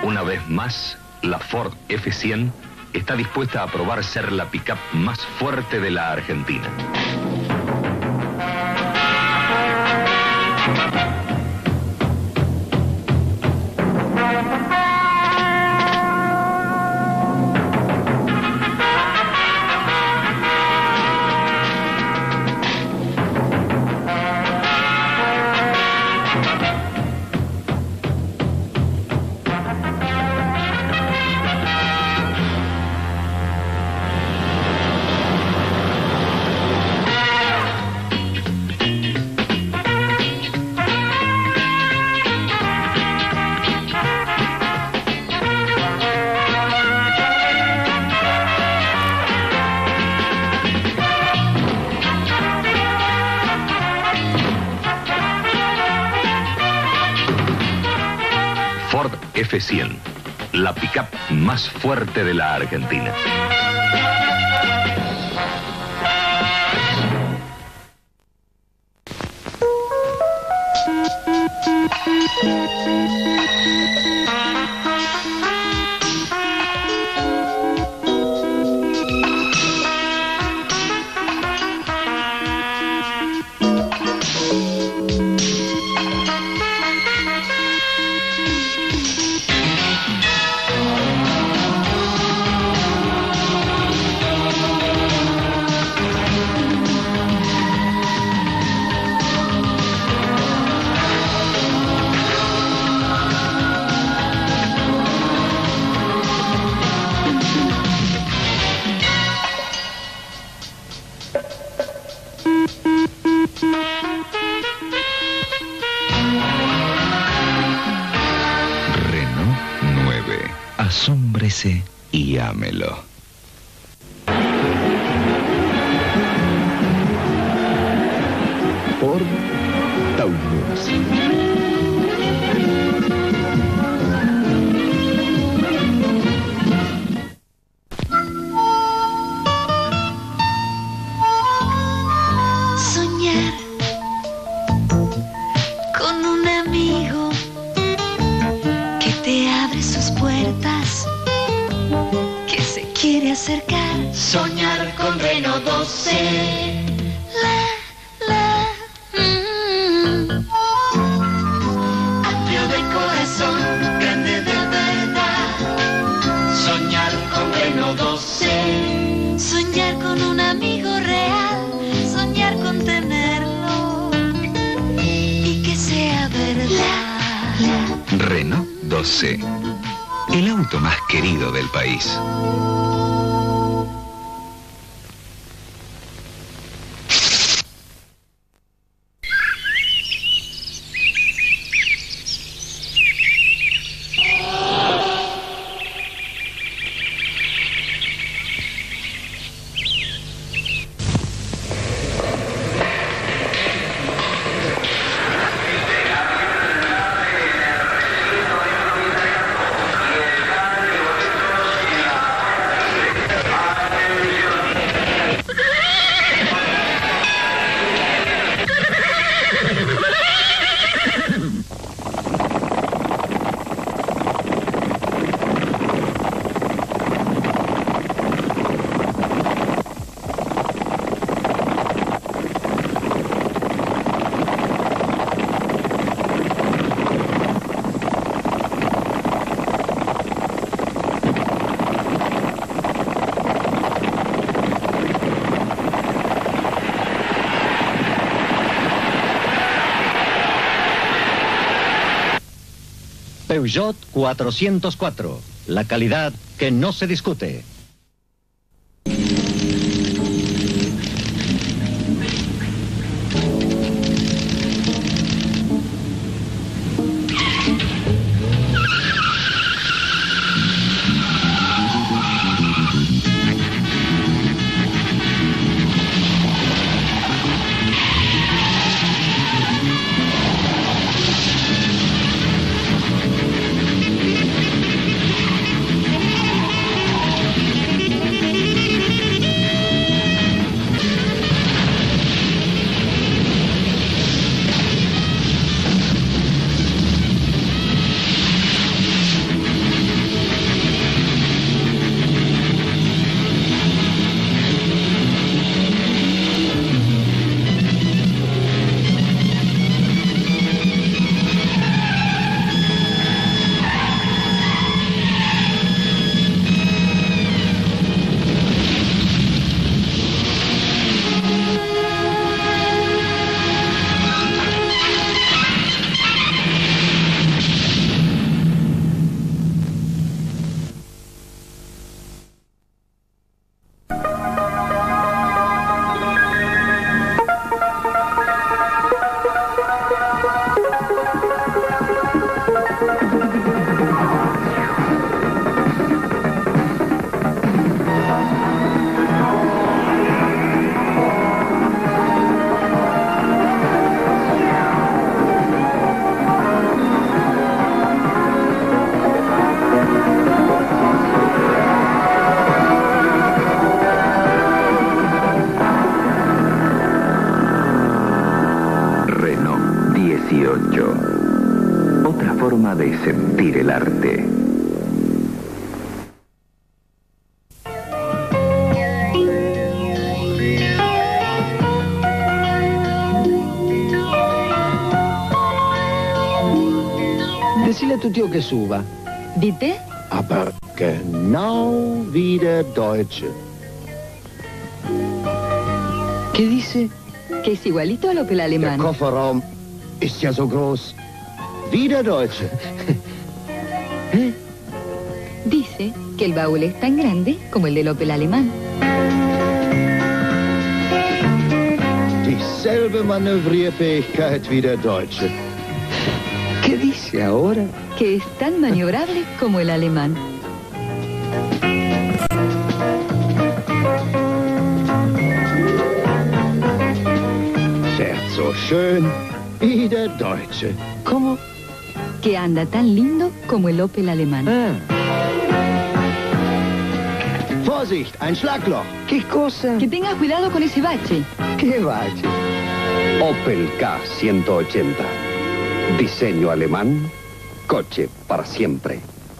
Una vez más, la Ford F100 está dispuesta a probar ser la pick-up más fuerte de la Argentina. Ford F100, la pick-up más fuerte de la Argentina. Renault 9. Asómbrese y ámelo. Ford Taunus. Soñar con un amigo que te abre sus puertas, que se quiere acercar. Soñar con Renault 12. Amplio de corazón, grande de verdad. Soñar con Renault 12. Soñar con un amigo real. Soñar con tenerlo y que sea verdad. Renault 12. El auto más querido del país. Peugeot 404, la calidad que no se discute. forma de sentir el arte. Decile a tu tío que suba. ¿Bitte? Aber genau wie der Deutsche. ¿Qué dice? Que es igualito al Opel Der alemán. Kofferraum ist ja so groß wie der Deutsche. Dice que el baúl es tan grande como el del Opel alemán. Dieselbe Manövrierfähigkeit wie der Deutsche. ¿Qué dice ahora? Que es tan maniobrable como el alemán. Fährt so schön wie der Deutsche. ¿Cómo? Que anda tan lindo como el Opel alemán. Vorsicht, ein Schlagloch. ¿Qué cosa? Que tengas cuidado con ese bache. ¿Qué bache? Opel K180. Diseño alemán, coche para siempre.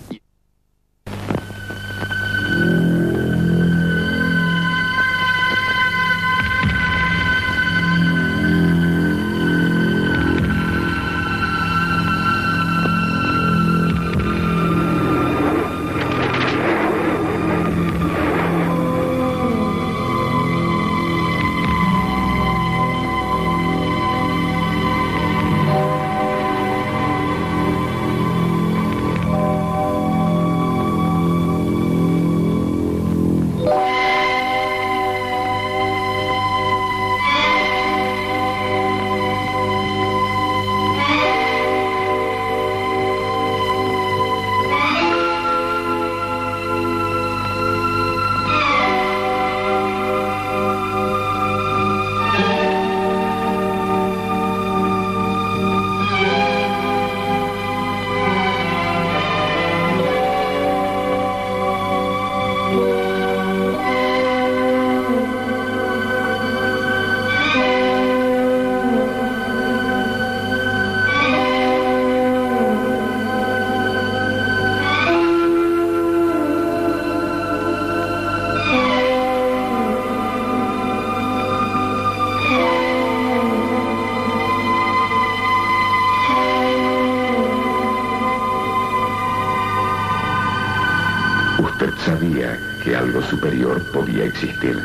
Usted sabía que algo superior podía existir.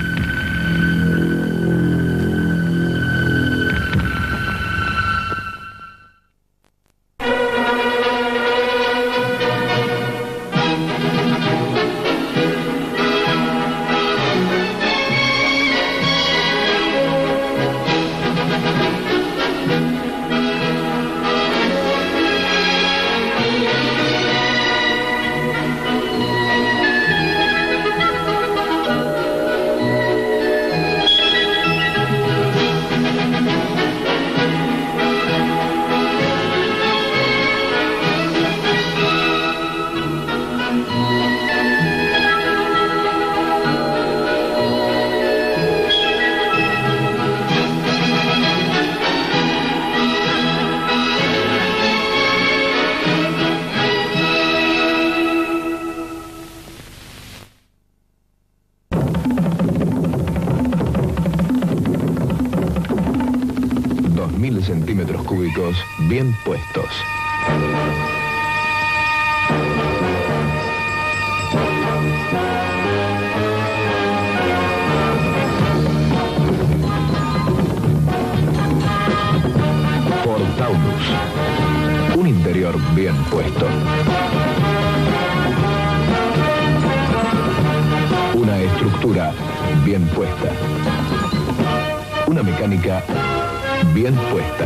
Centímetros cúbicos bien puestos. Ford Taunus. Un interior bien puesto. Una estructura bien puesta. Una mecánica bien puesta.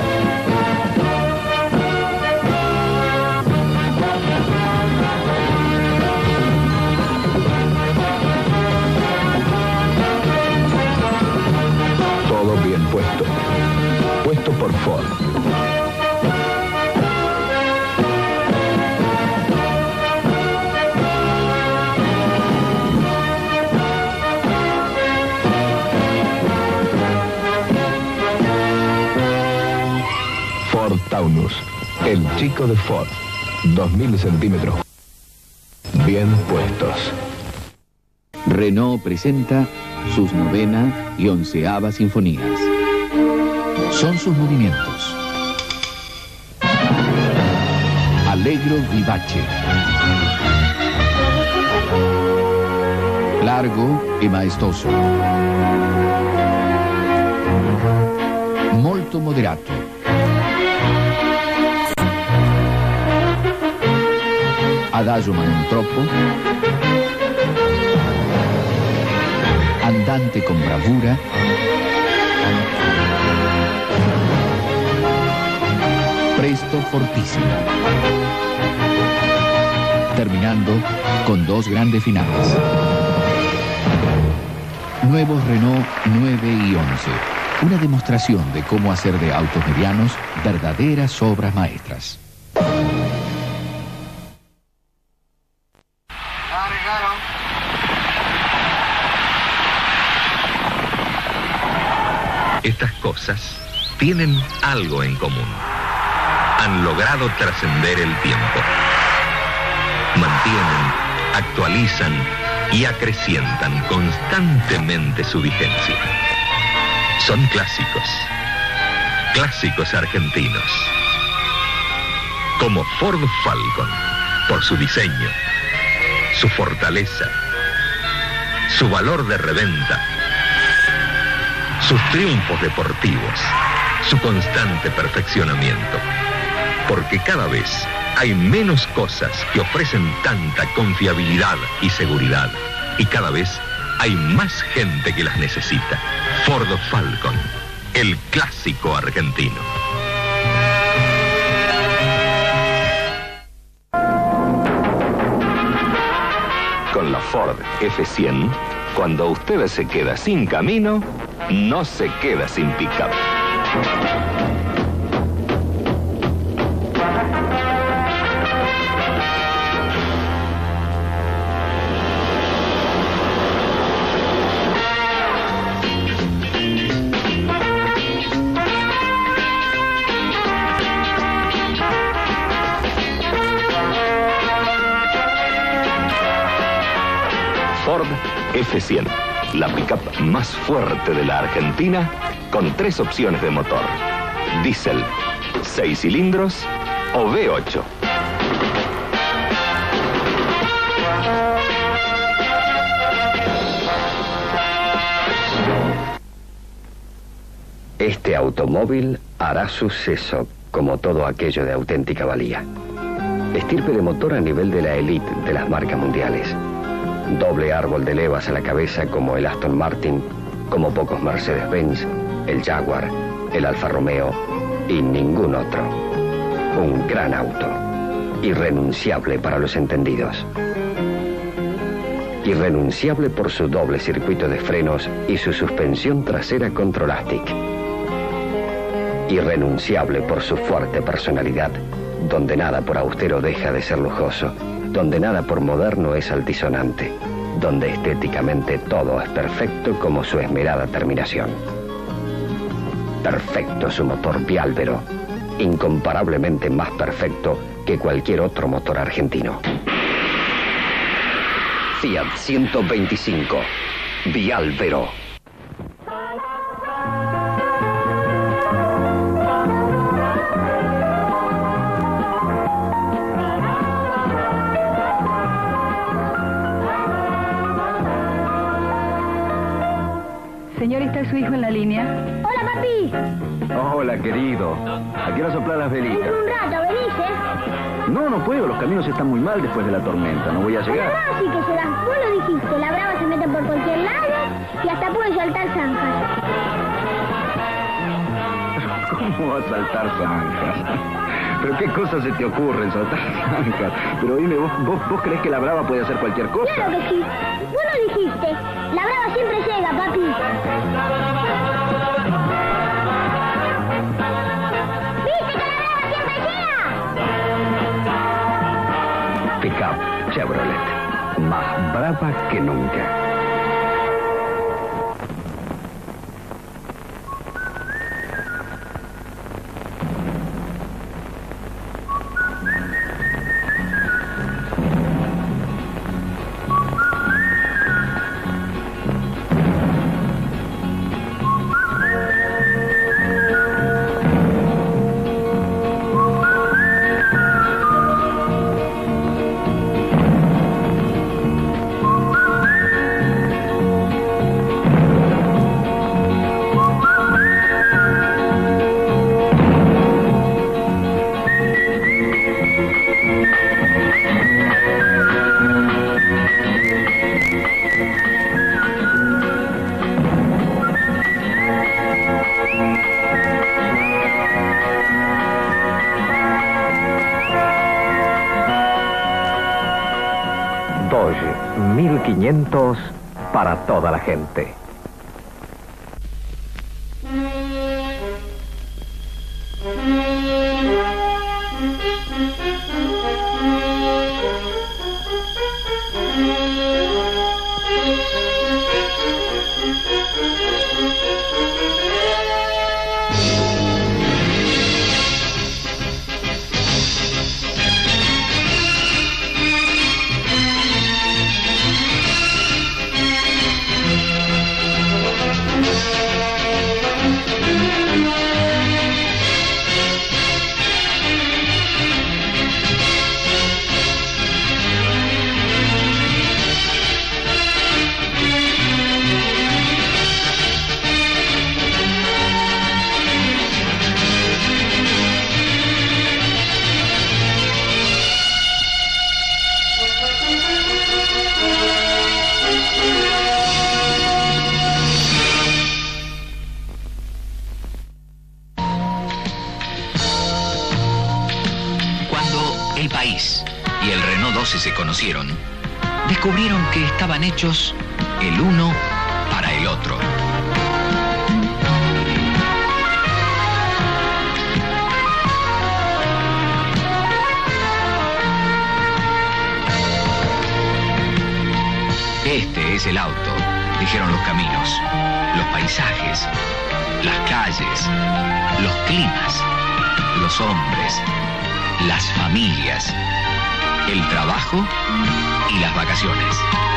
Todo bien puesto. Puesto por Ford. Ford Taunus, el chico de Ford. 2000 centímetros. Bien puestos. Renault presenta sus 9ª y 11ª sinfonías. Son sus movimientos. Allegro vivace. Largo e maestoso. Molto moderato. Adagio ma non troppo. Andante con bravura. Presto fortísimo. Terminando con 2 grandes finales. Nuevos Renault 9 y 11. Una demostración de cómo hacer de autos medianos verdaderas obras maestras. Estas cosas tienen algo en común. Han logrado trascender el tiempo. Mantienen, actualizan y acrecientan constantemente su vigencia. Son clásicos. Clásicos argentinos. Como Ford Falcon, por su diseño, su fortaleza, su valor de reventa, sus triunfos deportivos, su constante perfeccionamiento. Porque cada vez hay menos cosas que ofrecen tanta confiabilidad y seguridad. Y cada vez hay más gente que las necesita. Ford Falcon, el clásico argentino. Con la Ford F100, cuando usted se queda sin camino, no se queda sin pick-up. Ford F100, la pick-up más fuerte de la Argentina, con 3 opciones de motor: diésel, 6 cilindros o V8. Este automóvil hará suceso, como todo aquello de auténtica valía. Estirpe de motor a nivel de la élite de las marcas mundiales. Doble árbol de levas a la cabeza como el Aston Martin, como pocos Mercedes-Benz, el Jaguar, el Alfa Romeo y ningún otro. Un gran auto, irrenunciable para los entendidos. Irrenunciable por su doble circuito de frenos y su suspensión trasera Controlastic. Irrenunciable por su fuerte personalidad, donde nada por austero deja de ser lujoso, donde nada por moderno es altisonante, donde estéticamente todo es perfecto como su esmerada terminación. Perfecto su motor Bialvero, incomparablemente más perfecto que cualquier otro motor argentino. Fiat 125, Bialvero. Señor, ¿está su hijo en la línea? ¡Hola, papi! Hola, querido. ¿A qué hora soplar las velitas? En un rato, ¿venís, No, no puedo. Los caminos están muy mal después de la tormenta. No voy a llegar. Ah, sí que se dan. Vos lo dijiste. La brava se mete por cualquier lado y hasta puede saltar zanjas. ¿Cómo va a saltar zanjas? ¿Pero qué cosas se te ocurren, saltar zanjas? Pero dime, ¿vos crees que la brava puede hacer cualquier cosa? Claro que sí. Vos lo dijiste. La brava siempre llega, papi. ¿Viste que la brava siempre llega? Pickup Chevrolet, más brava que nunca. Dodge 1500 para toda la gente. El País y el Renault 12 se conocieron, descubrieron que estaban hechos el uno para el otro. Este es el auto, dijeron los caminos, los paisajes, las calles, los climas, los hombres, las familias, el trabajo y las vacaciones.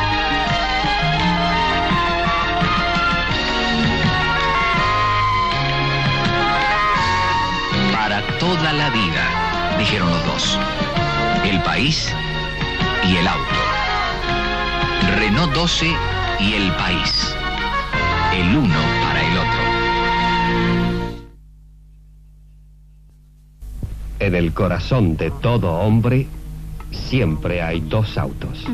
Para toda la vida, dijeron los dos, el país y el auto. Renault 12 y el país, el uno para el otro. En el corazón de todo hombre, siempre hay dos autos.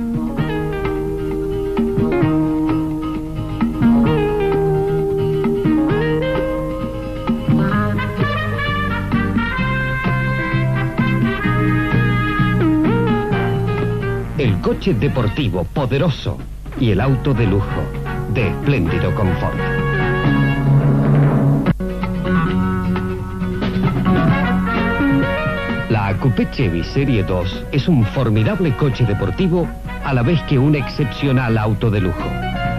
El coche deportivo poderoso y el auto de lujo de espléndido confort. La Coupé Chevy Serie 2 es un formidable coche deportivo a la vez que un excepcional auto de lujo.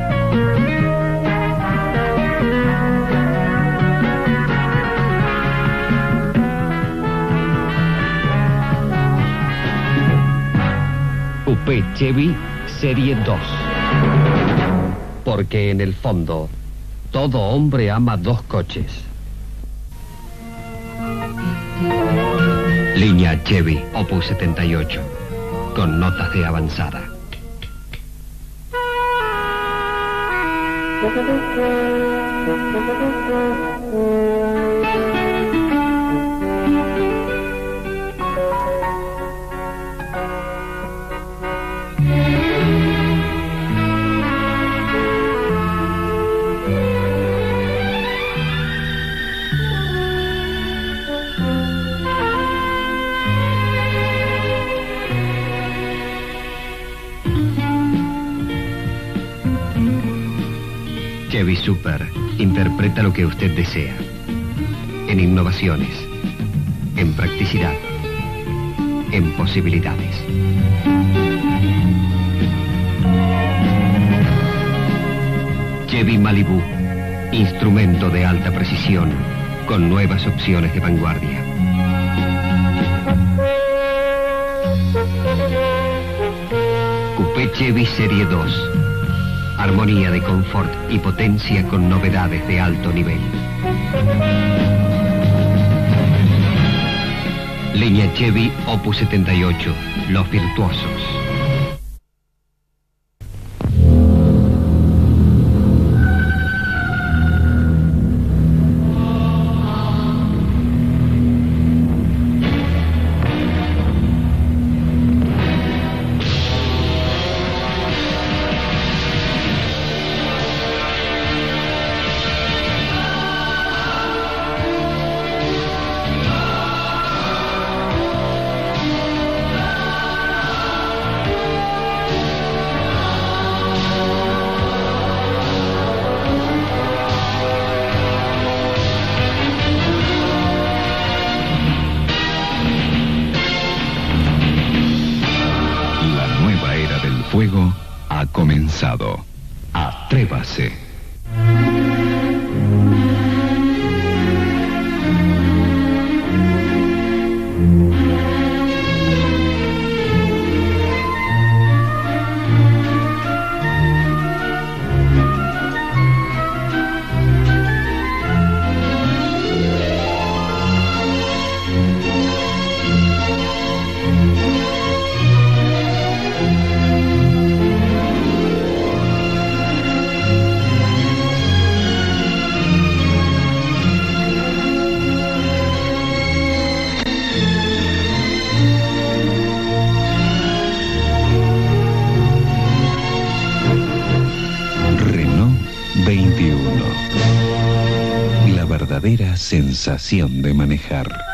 Coupé Chevy Serie 2. Porque en el fondo, todo hombre ama dos coches. Línea Chevy Opus 78, con notas de avanzada. Chevy Super interpreta lo que usted desea. En innovaciones, en practicidad, en posibilidades. Chevy Malibu, instrumento de alta precisión con nuevas opciones de vanguardia. Coupé Chevy Serie 2. Armonía de confort y potencia con novedades de alto nivel. Línea Chevy Opus 78, los virtuosos. del fuego ha comenzado. Atrévase. La verdadera sensación de manejar.